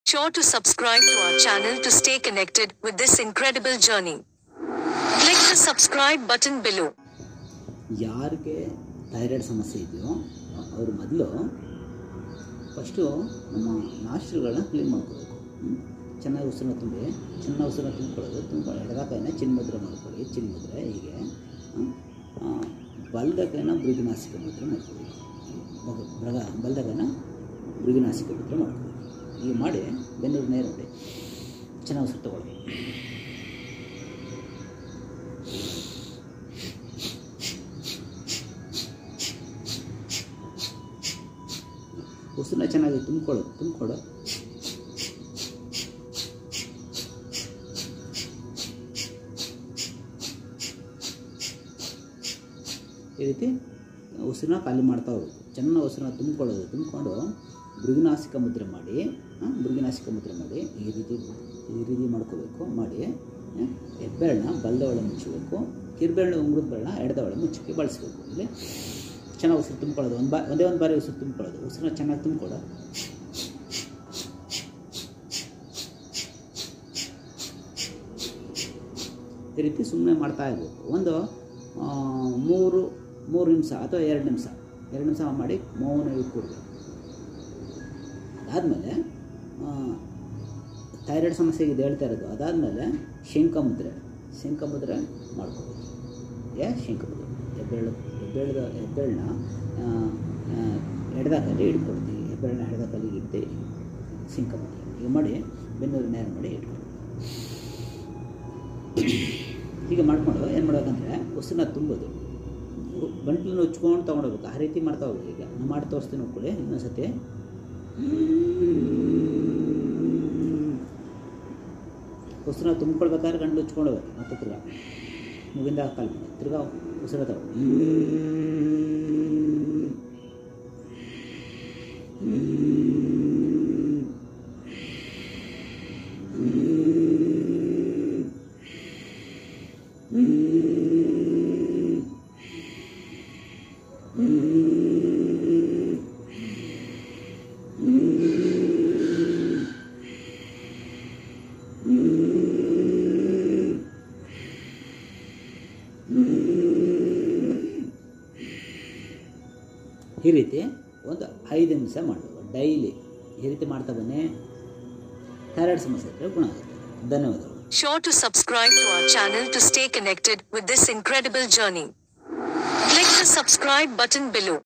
Sure to subscribe to our channel to stay connected with this incredible journey. Click the subscribe button below. ಯಾರಿಗೆ thyroid ಸಮಸ್ಯೆ ಇದೆಯೋ ಅವರು ಮೊದಲು first ನಮ್ಮ ನಾಸ್ಟ್ರಿಗಳನ್ನ clean ಮಾಡ್ಕೋಬೇಕು. ಚೆನ್ನಾಗಿ ಉಸಿರನ್ನ ತುಂಬಿಕೊಳ್ಳೋದು. ಎಡದ ಕೈನ ಚಿನ್ಮುದ್ರೆ ಮಾಡ್ಕೊಳ್ಳಿ. ಚಿನ್ಮುದ್ರೆ ಹೀಗೆ ಬಲದ ಕೈನ ಮೃಗಿನಾಸಿಕ ಮುದ್ರೆ ಮಾಡ್ಕೊಳ್ಳಿ. ಬಲದ ಕೈನ ಮೃಗಿನಾಸಿಕ ಮುದ್ರೆ ಮಾಡ್ಕೊಳ್ಳಿ. ಹೀಗೆ ಮಾಡಿ ಬೆನ್ನೂರು ನೇರ ಮಾಡಿ ಚೆನ್ನಾಗಿ ಉಸಿರು ತಗೊಳ್ಳಿ. ಉಸಿರನ್ನ ಚೆನ್ನಾಗಿ ತುಂಬಿಕೊಳ್ಳೋ ಈ ರೀತಿ ಉಸಿರನ್ನ ಖಾಲಿ ಮಾಡ್ತಾ ಹೋಗೋದು. ಚೆನ್ನಾಗಿ ಉಸಿರನ್ನ ತುಂಬಿಕೊಂಡು ಮೃಗಿನಾಸಿಕ ಮುದ್ರೆ ಮಾಡಿ ಈ ರೀತಿ ಮಾಡ್ಕೋಬೇಕು. ಮಾಡಿ ಹೆಬ್ಬೆರಳನ್ನ ಬಲದ ಒಳ ಮುಚ್ಚಬೇಕು. ಕಿರ್ಬೆರಳು ಉಂಗುರದ ಬೆರಳನ್ನ ಎಡದ ಒಳ ಮುಚ್ಚಕ್ಕೆ ಬಳಸಬೇಕು. ಇಲ್ಲಿ ಚೆನ್ನಾಗಿ ಉಸಿರು ತುಂಬಿಕೊಳ್ಳೋದು. ಒಂದೇ ಒಂದು ಬಾರಿ ಉಸಿರು ತುಂಬಿಕೊಳ್ಳೋದು. ಉಸಿರನ್ನ ಚೆನ್ನಾಗಿ ತುಂಬಿಕೊಳ್ಳೋ. ಈ ರೀತಿ ಸುಮ್ಮನೆ ಮಾಡ್ತಾ ಇರಬೇಕು. ಒಂದು 3 ನಿಮಿಷ ಅಥವಾ 2 ನಿಮಿಷ ಮಾಡಿ ಮೌನವಾಗಿ ಕೂಡಬೇಕು. ಅದಾದಮೇಲೆ ಥೈರಾಯ್ಡ್ ಸಮಸ್ಯೆಗೆ ಇದು ಹೇಳ್ತಾ ಇರೋದು. ಅದಾದಮೇಲೆ ಶಂಖ ಮುದ್ರೆ ಮಾಡ್ಕೋಬೇಕು. ಶಂಖಮುದ್ರೆ ಹೆಬ್ಬೆರಳನ್ನ ಎಡದ ಕೈಲಿ ಇಟ್ಕೊಳ್ತೀವಿ. ಹೆಬ್ಬೆರಳನ್ನ ಎಡದ ಕೈಲಿಗೆ ಇಟ್ಟು ಶಂಖಮುದ್ರೆ ಈಗ ಮಾಡಿ ಬೆನ್ನೂರು ನೇರ ಮಾಡಿ ಇಟ್ಕೊಳ್ತೀವಿ. ಹೀಗೆ ಮಾಡ್ಕೊಂಡು ಏನು ಮಾಡಬೇಕಂದ್ರೆ ಉಸಿರನ್ನ ತುಂಬೋದು. ಗಂಟ್ಲನ್ನು ಉಚ್ಕೊಂಡು ತೊಗೊಂಡೋಗ್ಬೇಕು. ಆ ರೀತಿ ಮಾಡ್ತಾ ಹೋಗ್ಬೇಕು. ಈಗ ನಾನು ಮಾಡಿ ತೋರಿಸ್ತೀನಿ ನೋಡ್ಕೊಳ್ಳಿ ಇನ್ನೊಂದು ಸತಿ. ಉಸಿರನ್ನ ತುಂಬಿಕೊಳ್ಬೇಕಾದ್ರೆ ಗಂಟ್ಲು ಉಚ್ಕೊಂಡೋಗ್ಬೇಕು. ಮತ್ತೆ ತಿರ್ಗಾ ಮುಗಿಂದ ಕಾಲು ಮಾಡಿ ತಿರ್ಗಾ ಉಸಿರು ತಗೊಳ್ಳಿ. ಈ ರೀತಿ ಒಂದು 5 ನಿಮಿಷ ಮಾಡಬೇಕು ಡೈಲಿ. ಈ ರೀತಿ ಮಾಡ್ತಾ ಬನ್ನಿ. ಥೈರಾಯ್ಡ್ ಸಮಸ್ಯೆ ಇದ್ದರೆ ಗುಣ ಆಗುತ್ತೆ. ಧನ್ಯವಾದಗಳು. Sure to subscribe to our channel to stay connected with this incredible journey. Click the subscribe button below.